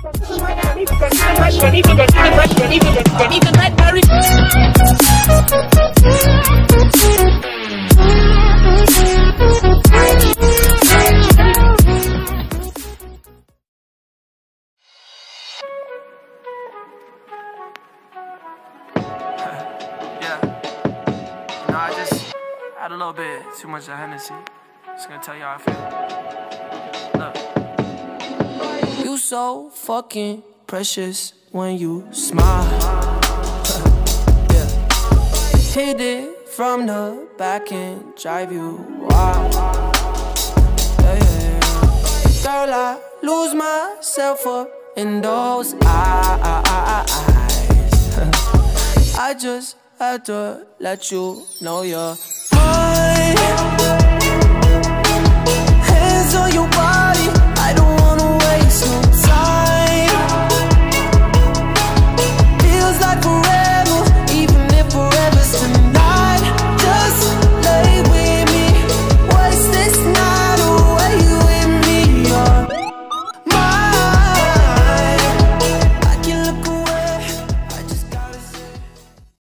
Had a little bit too much of Hennessy. Just gonna tell you how I feel. Look. You so fucking precious when you smile. Yeah. Hit it from the back and drive you wild. Yeah, yeah, yeah. Girl, I lose myself up in those eyes. I just had to let you know you're mine. Hands on your